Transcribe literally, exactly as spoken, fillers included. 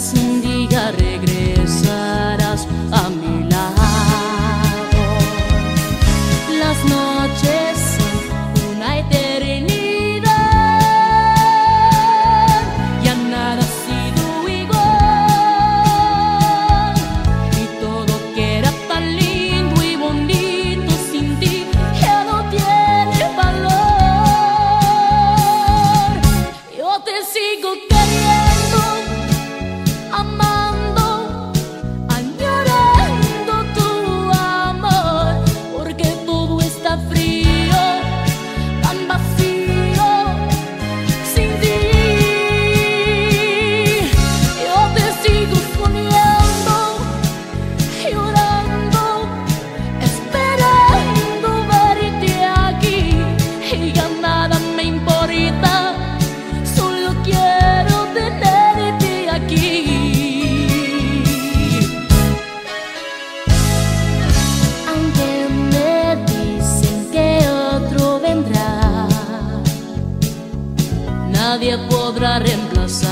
quizás un día regresarás a mi lado. Las noches son una eternidad, ya nada ha sido igual, y todo que era tan lindo y bonito sin ti ya no tiene valor. Yo te sigo queriendo, amando, añorando tu amor, porque todo está frío, tan vacío sin ti. Yo te sigo soñando, llorando, esperando verte aquí, y ya nada me importa, solo quiero tenerte aquí. Aunque me dicen que otro vendrá, nadie podrá reemplazar